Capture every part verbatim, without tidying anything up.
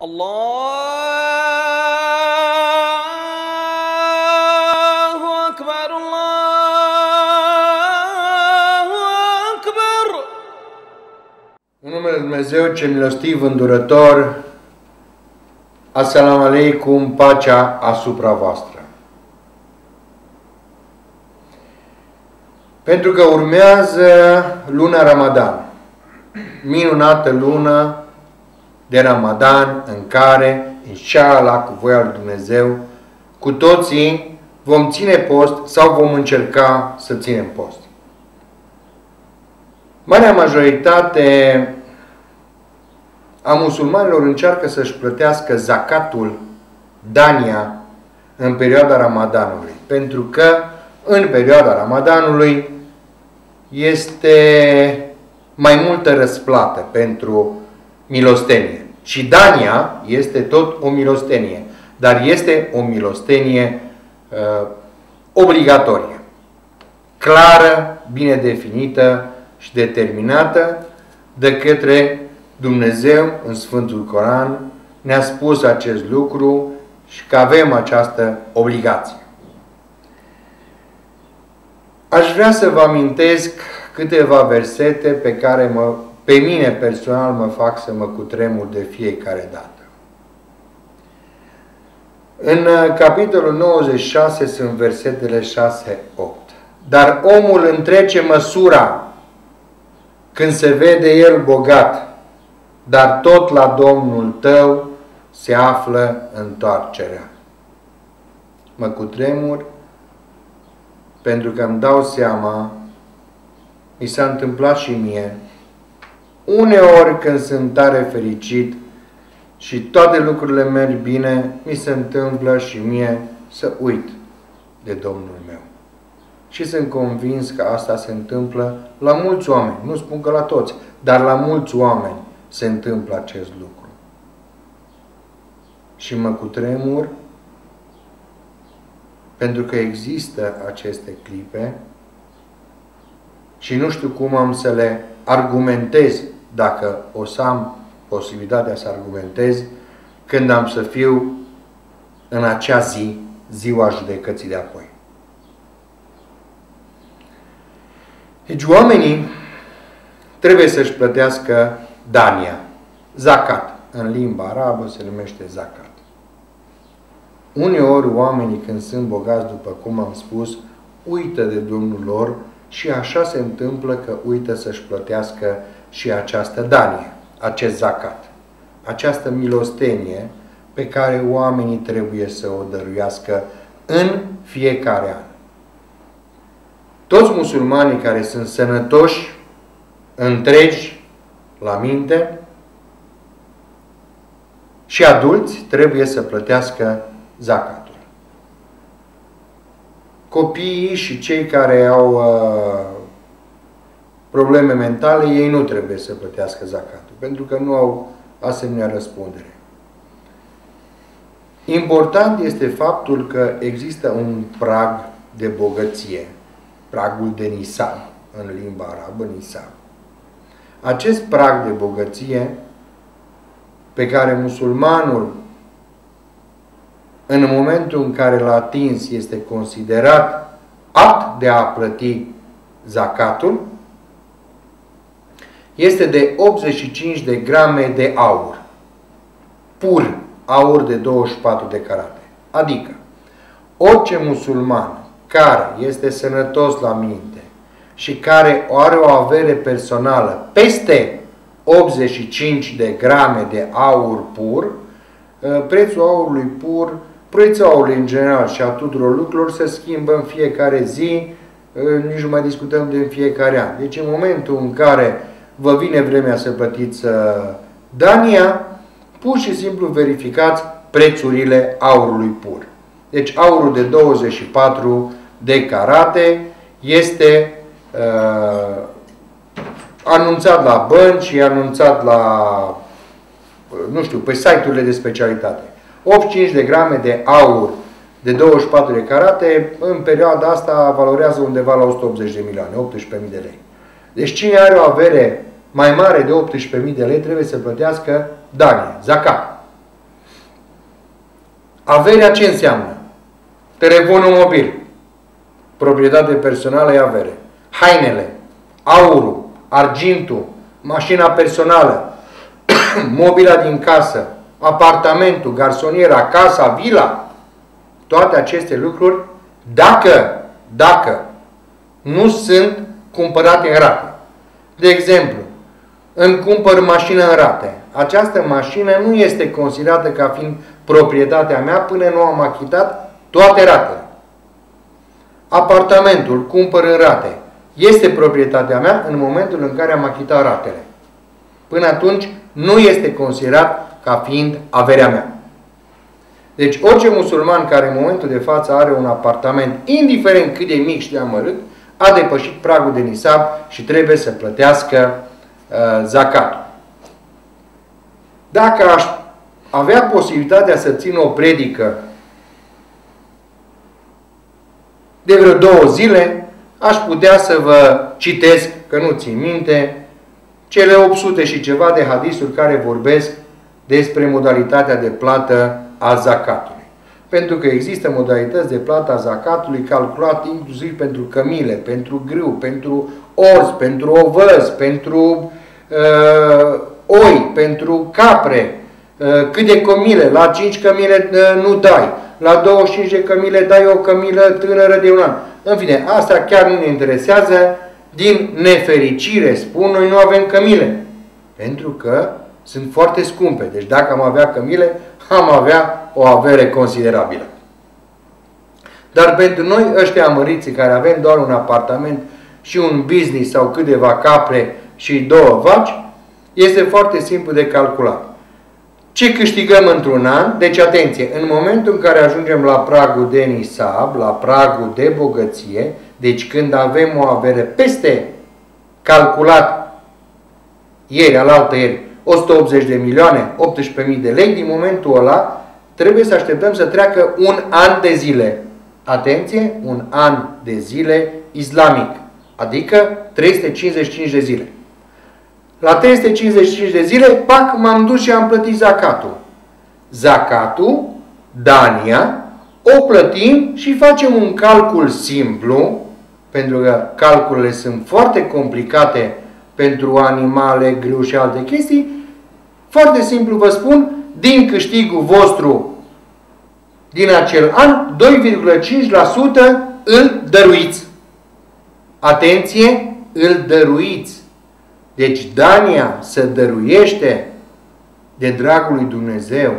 Allahu Akbar, Allahu Akbar. În numele Lui Dumnezeu, cel milostiv, îndurător, Assalamu alaikum, pacea asupra voastră. Pentru că urmează luna Ramadan, minunată lună de Ramadan în care, inshallah, cu voia lui Dumnezeu, cu toții vom ține post sau vom încerca să ținem post. Marea majoritate a musulmanilor încearcă să-și plătească zacatul, dania, în perioada Ramadanului. Pentru că în perioada Ramadanului este mai multă răsplată pentru milostenie. Și dania este tot o milostenie, dar este o milostenie uh, obligatorie, clară, bine definită și determinată de către Dumnezeu în Sfântul Coran. Ne-a spus acest lucru și că avem această obligație. Aș vrea să vă amintesc câteva versete pe care mă, pe mine personal mă fac să mă cutremur de fiecare dată. În capitolul nouăzeci și șase sunt versetele șase opt. Dar omul întrece măsura când se vede el bogat, dar tot la Domnul tău se află întoarcerea. Mă cutremur pentru că îmi dau seama, mi s-a întâmplat și mie, uneori când sunt tare fericit și toate lucrurile merg bine, mi se întâmplă și mie să uit de Domnul meu. Și sunt convins că asta se întâmplă la mulți oameni. Nu spun că la toți, dar la mulți oameni se întâmplă acest lucru. Și mă cutremur pentru că există aceste clipe și nu știu cum am să le argumentez, dacă o să am posibilitatea să argumentez, când am să fiu în acea zi, ziua judecății de apoi. Deci oamenii trebuie să-și plătească dania, zakat. În limba arabă se numește zakat. Uneori oamenii, când sunt bogați, după cum am spus, uită de Domnul lor și așa se întâmplă că uită să-și plătească și această danie, acest zakat, această milostenie pe care oamenii trebuie să o dăruiască în fiecare an. Toți musulmanii care sunt sănătoși, întregi la minte și adulți trebuie să plătească zacatul. Copiii și cei care au uh, probleme mentale, ei nu trebuie să plătească zacatul, pentru că nu au asemenea răspundere. Important este faptul că există un prag de bogăție, pragul de nisab, în limba arabă, nisab. Acest prag de bogăție pe care musulmanul, în momentul în care l-a atins, este considerat apt de a plăti zacatul, este de optzeci și cinci de grame de aur. Pur aur de douăzeci și patru de carate. Adică, orice musulman care este sănătos la minte și care are o avere personală peste optzeci și cinci de grame de aur pur, prețul aurului pur, prețul aurului în general și a tuturor lucrurilor se schimbă în fiecare zi, nici nu mai discutăm de în fiecare an. Deci în momentul în care vă vine vremea să plătiți dania, pur și simplu verificați prețurile aurului pur. Deci aurul de douăzeci și patru de carate este uh, anunțat la bănci, e anunțat la, nu știu, pe site-urile de specialitate. optzeci și cinci de grame de aur de douăzeci și patru de carate, în perioada asta valorează undeva la o sută optzeci de milioane, optsprezece mii de lei. Deci cine are o avere mai mare de optsprezece mii de lei trebuie să plătească danie, zakat. Averea ce înseamnă? Telefonul mobil. Proprietate personală e avere. Hainele, aurul, argintul, mașina personală, mobila din casă, apartamentul, garsoniera, casa, vila, toate aceste lucruri, dacă, dacă nu sunt cumpărate în rate. De exemplu, îmi cumpăr mașină în rate. Această mașină nu este considerată ca fiind proprietatea mea până nu am achitat toate ratele. Apartamentul cumpăr în rate. Este proprietatea mea în momentul în care am achitat ratele. Până atunci nu este considerat ca fiind averea mea. Deci orice musulman care în momentul de față are un apartament, indiferent cât de mic și de amărât, a depășit pragul de nisab și trebuie să plătească uh, zacatul. Dacă aș avea posibilitatea să țin o predică de vreo două zile, aș putea să vă citesc, că nu țin minte, cele opt sute și ceva de hadisuri care vorbesc despre modalitatea de plată a zakatului. Pentru că există modalități de plată a zakatului calculat inclusiv pentru cămile, pentru grâu, pentru orz, pentru ovăz, pentru uh, oi, pentru capre, uh, cât de cămile, la cinci cămile uh, nu dai, la douăzeci și cinci de cămile dai o cămilă tânără de un an. În fine, asta chiar nu ne interesează. Din nefericire, spun, noi nu avem cămile. Pentru că sunt foarte scumpe. Deci dacă am avea cămile, am avea o avere considerabilă. Dar pentru noi, ăștia amăriții care avem doar un apartament și un business sau câteva capre și două vaci, este foarte simplu de calculat. Ce câștigăm într-un an? Deci, atenție, în momentul în care ajungem la pragul de nisab, la pragul de bogăție, deci când avem o avere peste calculat ieri, alaltă ieri, o sută optzeci de milioane, optsprezece mii de lei, din momentul ăla trebuie să așteptăm să treacă un an de zile. Atenție, un an de zile islamic, adică trei sute cincizeci și cinci de zile. La trei sute cincizeci și cinci de zile, pac, m-am dus și am plătit zacatul. Zacatul, Dania, o plătim și facem un calcul simplu, pentru că calculele sunt foarte complicate pentru animale, grâu și alte chestii. Foarte simplu vă spun, din câștigul vostru din acel an, doi virgulă cinci la sută îl dăruiți. Atenție, îl dăruiți. Deci Dania se dăruiește de dragul lui Dumnezeu.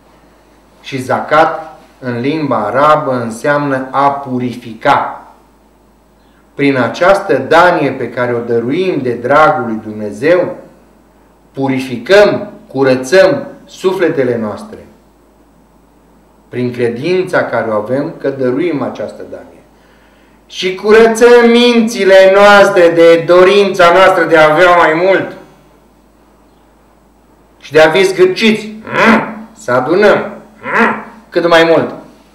Și zacat în limba arabă înseamnă a purifica. Prin această danie pe care o dăruim de dragul lui Dumnezeu, purificăm, curățăm sufletele noastre. Prin credința care o avem că dăruim această danie. Și curățăm mințile noastre de dorința noastră de a avea mai mult. Și de a fi zgârciți. Să adunăm cât mai mult.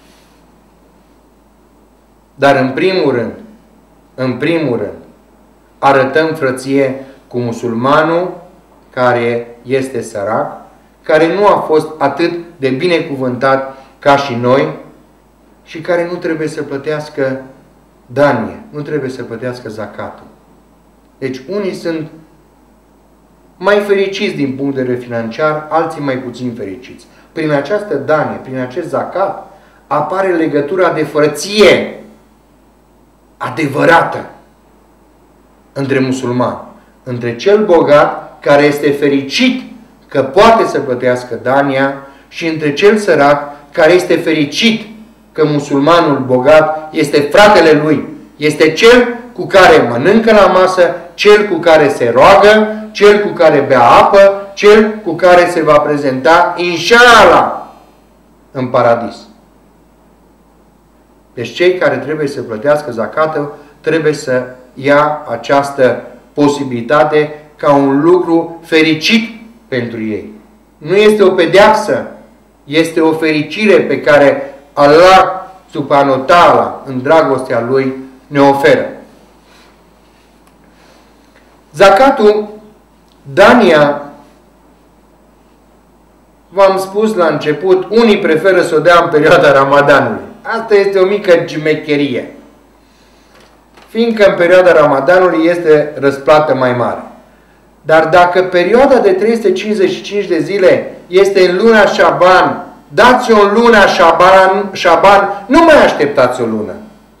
Dar în primul rând, în primul rând, arătăm frăție cu musulmanul care este sărac, care nu a fost atât de binecuvântat ca și noi și care nu trebuie să plătească danie, nu trebuie să plătească zacatul. Deci unii sunt mai fericiți din punct de vedere financiar, alții mai puțin fericiți. Prin această danie, prin acest zacat, apare legătura de frăție adevărată între musulmani, între cel bogat care este fericit că poate să plătească dania și între cel sărac care este fericit că musulmanul bogat este fratele lui, este cel cu care mănâncă la masă, cel cu care se roagă, cel cu care bea apă, cel cu care se va prezenta, inshallah, în paradis. Deci cei care trebuie să plătească zacatul trebuie să ia această posibilitate ca un lucru fericit pentru ei. Nu este o pedeapsă, este o fericire pe care Allah subhanahu wa ta'ala în dragostea Lui ne oferă. Zacatul, dania, v-am spus la început, unii preferă să o dea în perioada Ramadanului. Asta este o mică gimecherie. Fiindcă în perioada Ramadanului este răsplată mai mare. Dar dacă perioada de trei sute cincizeci și cinci de zile este în luna Șaban, dați-o în luna Șaban, Șaban, nu mai așteptați o lună.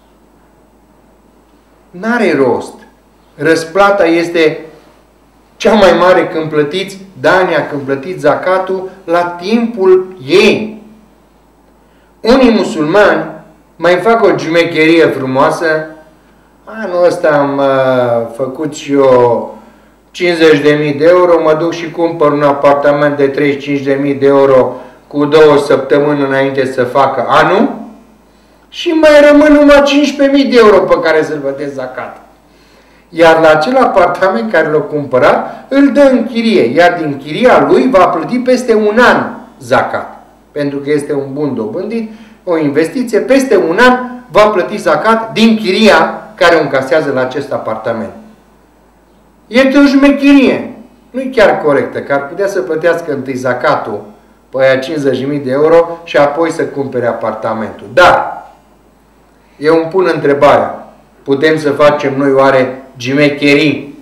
N-are rost. Răsplata este cea mai mare când plătiți dania, când plătiți zacatul, la timpul ei. Unii musulmani mai fac o jumecherie frumoasă. Anul ăsta am uh, făcut și eu cincizeci de mii de euro, mă duc și cumpăr un apartament de treizeci și cinci de mii de euro cu două săptămâni înainte să facă anul și mai rămân numai cincisprezece mii de euro pe care să-l plătesc zacat. Iar la acel apartament care l-a cumpărat, îl dă în chirie, iar din chiria lui va plăti peste un an zacat. Pentru că este un bun dobândit, o investiție, peste un an va plăti zacat din chiria care o încasează la acest apartament. Este o șmecherie. Nu-i chiar corectă, că ar putea să plătească întâi zacatul pe aia cincizeci de mii de euro și apoi să cumpere apartamentul. Dar eu îmi pun întrebarea, putem să facem noi oare gimecherii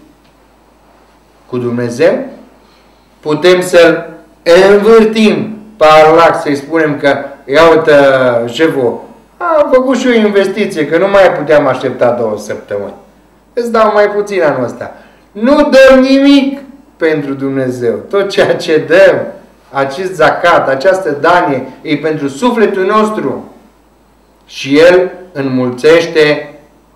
cu Dumnezeu? Putem să-L învârtim pe Allah, să-i spunem că ia uite, șeful, am făcut și o investiție, că nu mai puteam aștepta două săptămâni. Îți dau mai puțin anul ăsta. Nu dăm nimic pentru Dumnezeu. Tot ceea ce dăm, acest zacat, această danie, e pentru sufletul nostru. Și El înmulțește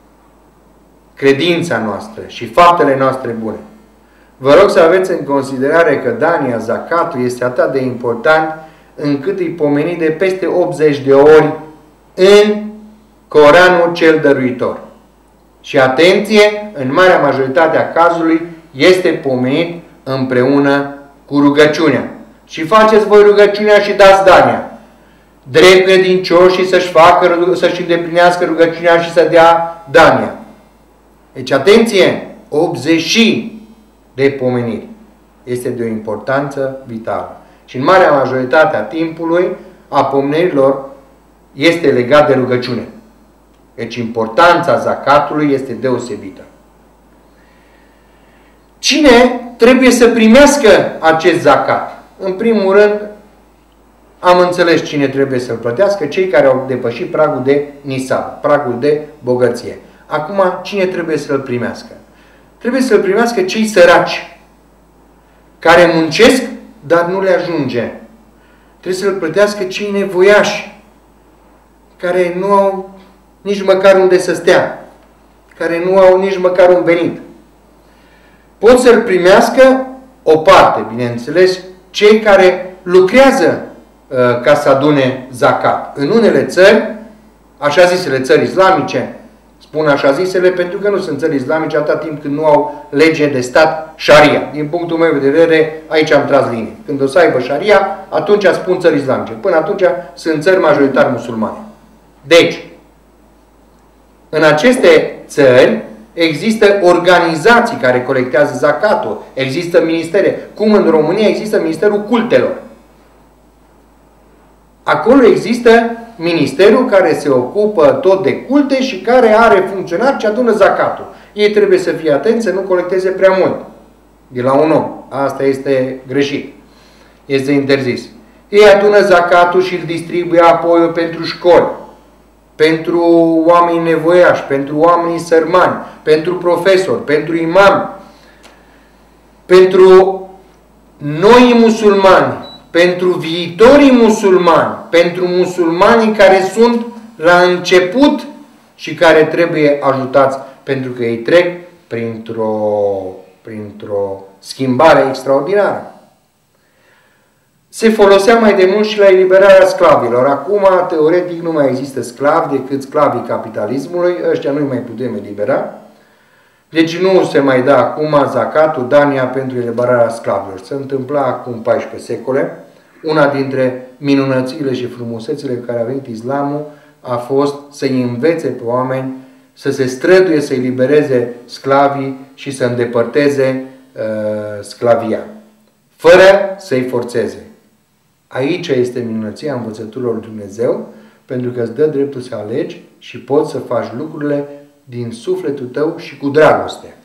credința noastră și faptele noastre bune. Vă rog să aveți în considerare că dania, zacatul, este atât de important încât îi pomenit de peste optzeci de ori în Coranul cel dăruitor. Și atenție, în marea majoritate a cazului este pomenit împreună cu rugăciunea. Și faceți voi rugăciunea și dați dania. Drept credincioșii să-și facă, să-și îndeplinească rugăciunea și să dea dania. Deci, atenție, optzeci de pomeniri. Este de o importanță vitală. Și în marea majoritate a timpului, a pomenirilor, este legat de rugăciune. Deci importanța zakatului este deosebită. Cine trebuie să primească acest zakat? În primul rând, am înțeles cine trebuie să-l plătească, cei care au depășit pragul de nisab, pragul de bogăție. Acum, cine trebuie să-l primească? Trebuie să-l primească cei săraci, care muncesc, dar nu le ajunge. Trebuie să-l plătească cei nevoiași, care nu au nici măcar unde să stea, care nu au nici măcar un venit. Pot să-l primească o parte, bineînțeles, cei care lucrează uh, ca să adune zakat. În unele țări, așa zisele țări islamice, spun așa zisele pentru că nu sunt țări islamice atâta timp când nu au lege de stat șaria. Din punctul meu de vedere, aici am tras linie. Când o să aibă șaria, atunci spun țări islamice. Până atunci sunt țări majoritar musulmane. Deci, în aceste țări există organizații care colectează zakatul, există ministere. Cum în România există Ministerul Cultelor. Acolo există ministerul care se ocupă tot de culte și care are funcționari ce adună zakatul. Ei trebuie să fie atenți să nu colecteze prea mult. De la un om. Asta este greșit. Este interzis. Ei adună zakatul și îl distribuie apoi pentru școli, pentru oameni nevoiași, pentru oamenii sărmani, pentru profesori, pentru imami, pentru noi musulmani, pentru viitorii musulmani, pentru musulmanii care sunt la început și care trebuie ajutați pentru că ei trec printr-o printr-o schimbare extraordinară. Se folosea mai de mult și la eliberarea sclavilor. Acum, teoretic, nu mai există sclavi decât sclavii capitalismului. Ăștia nu-i mai putem elibera. Deci nu se mai dă acum zakatul, dania pentru eliberarea sclavilor. Se întâmpla acum paisprezece secole. Una dintre minunățile și frumusețile pe care a venit islamul a fost să-i învețe pe oameni să se străduie să elibereze sclavii și să îndepărteze uh, sclavia, fără să-i forțeze. Aici este minunăția învățăturilor lui Dumnezeu, pentru că îți dă dreptul să alegi și poți să faci lucrurile din sufletul tău și cu dragoste.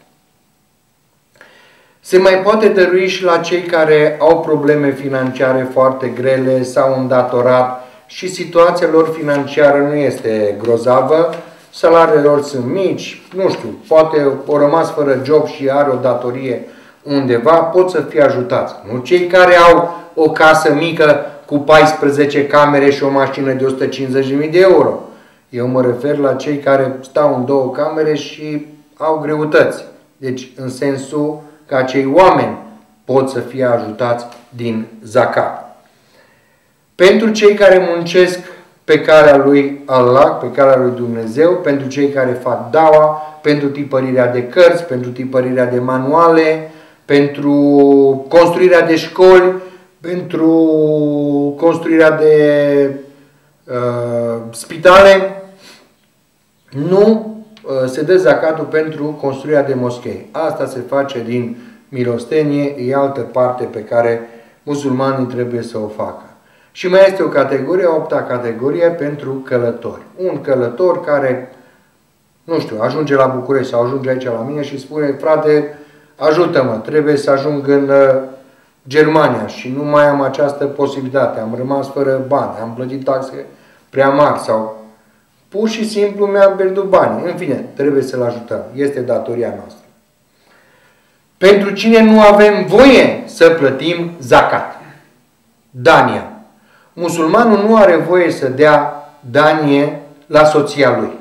Se mai poate dărui și la cei care au probleme financiare foarte grele, s-au îndatorat și situația lor financiară nu este grozavă, salariile lor sunt mici, nu știu, poate au rămas fără job și are o datorie undeva, pot să fie ajutați. Nu cei care au o casă mică cu paisprezece camere și o mașină de o sută cincizeci de mii de euro. Eu mă refer la cei care stau în două camere și au greutăți. Deci, în sensul că acei oameni pot să fie ajutați din zakat. Pentru cei care muncesc pe calea lui Allah, pe calea lui Dumnezeu, pentru cei care fac dawa, pentru tipărirea de cărți, pentru tipărirea de manuale, pentru construirea de școli, pentru construirea de uh, spitale, nu uh, se dă zacatul pentru construirea de moschei. Asta se face din milostenie, e altă parte pe care musulmanii trebuie să o facă. Și mai este o categorie, a opta categorie pentru călători. Un călător care, nu știu, ajunge la București sau ajunge aici la mine și spune: frate, ajută-mă, trebuie să ajung în uh, Germania și nu mai am această posibilitate, am rămas fără bani, am plătit taxe prea mari sau pur și simplu mi-am pierdut bani. În fine, trebuie să-l ajutăm. Este datoria noastră. Pentru cine nu avem voie să plătim zakat? Dania. Musulmanul nu are voie să dea danie la soția lui.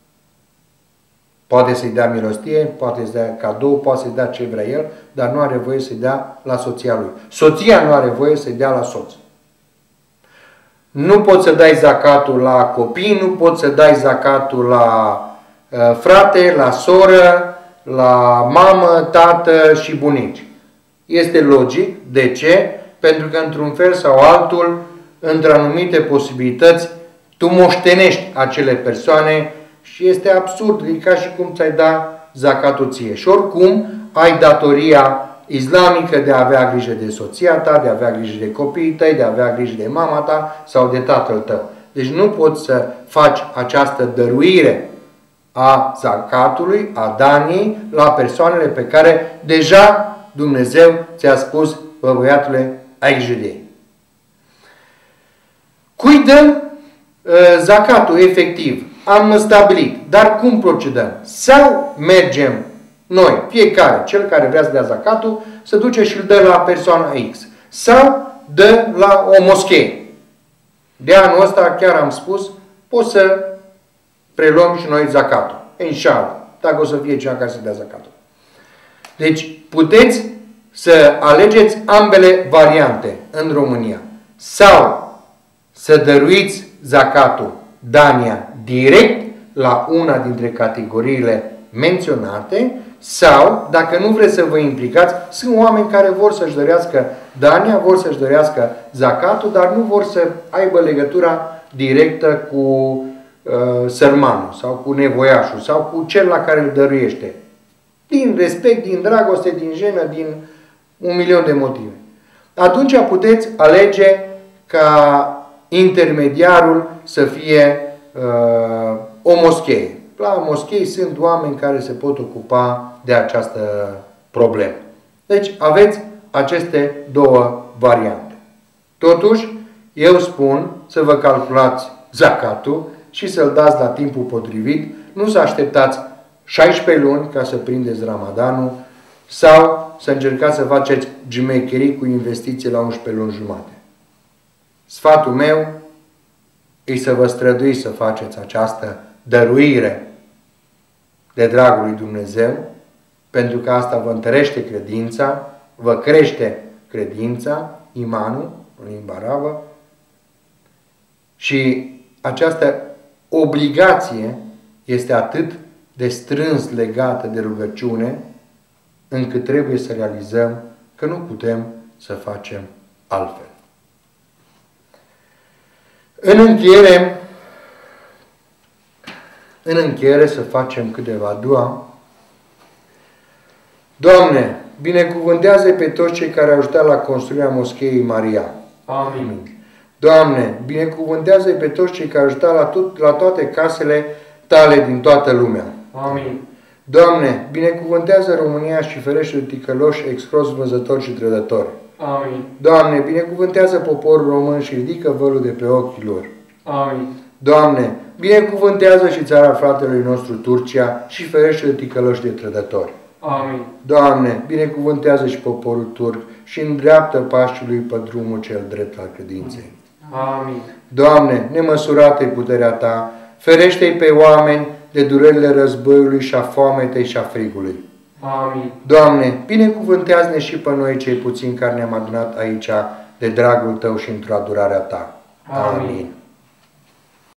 Poate să-i dea milostie, poate să-i dea cadou, poate să-i dea ce vrea el, dar nu are voie să-i dea la soția lui. Soția nu are voie să-i dea la soț. Nu poți să dai zacatul la copii, nu poți să dai zacatul la uh, frate, la soră, la mamă, tată și bunici. Este logic. De ce? Pentru că într-un fel sau altul, între anumite posibilități, tu moștenești acele persoane și este absurd, e ca și cum ți-ai da zacatul ție. Și oricum ai datoria islamică de a avea grijă de soția ta, de a avea grijă de copiii tăi, de a avea grijă de mama ta sau de tatăl tău. Deci nu poți să faci această dăruire a zakatului, a danii, la persoanele pe care deja Dumnezeu ți-a spus: bă, băiatule, ai grijă de ei. Cui dăm uh, zacatul efectiv? Am stabilit. Dar cum procedăm? Sau mergem noi, fiecare, cel care vrea să dea zacatul, să duce și îl dă la persoana X. Sau dă la o moschee. De anul ăsta, chiar am spus, poți să preluăm și noi zacatul. Inshallah, dacă o să fie cineva care să dea zacatul. Deci, puteți să alegeți ambele variante în România. Sau să dăruiți zacatul, dania, direct la una dintre categoriile menționate, sau, dacă nu vreți să vă implicați, sunt oameni care vor să-și dărească dania, vor să-și dărească zacatul, dar nu vor să aibă legătura directă cu uh, sărmanul sau cu nevoiașul sau cu cel la care îl dăruiește. Din respect, din dragoste, din jenă, din un milion de motive. Atunci puteți alege ca intermediarul să fie uh, o moschee. La moschei sunt oameni care se pot ocupa de această problemă. Deci aveți aceste două variante. Totuși, eu spun să vă calculați zakatul și să-l dați la timpul potrivit. Nu să așteptați șaisprezece luni ca să prindeți Ramadanul sau să încercați să faceți gimecherii cu investiții la unsprezece luni jumate. Sfatul meu e să vă străduiți să faceți această dăruire de dragul lui Dumnezeu, pentru că asta vă întărește credința, vă crește credința, imanul, în limba arabă, și această obligație este atât de strâns legată de rugăciune, încât trebuie să realizăm că nu putem să facem altfel. În încheiere, în încheiere să facem câteva dua. Doamne, binecuvântează pe toți cei care au ajutat la construirea Moscheei Maria. Amin. Doamne, binecuvântează-i pe toți cei care ajută la, tot, la toate casele Tale din toată lumea. Amin. Doamne, binecuvântează România și ferește de ticăloși, excroși, vânzători și trădători. Amin. Doamne, binecuvântează poporul român și ridică vălul de pe ochii lor. Amin. Doamne, binecuvântează și țara fratelui nostru Turcia și ferește de ticăloși de trădători. Amin. Doamne, binecuvântează și poporul turc și îndreaptă pașii lui pe drumul cel drept al credinței. Amin. Doamne, nemăsurată-i puterea Ta, ferește-i pe oameni de durerile războiului și a foametei și a frigului. Amin. Doamne, binecuvântează-ne și pe noi cei puțini care ne-am adunat aici de dragul Tău și într-o adurarea Ta. Amin. Amin.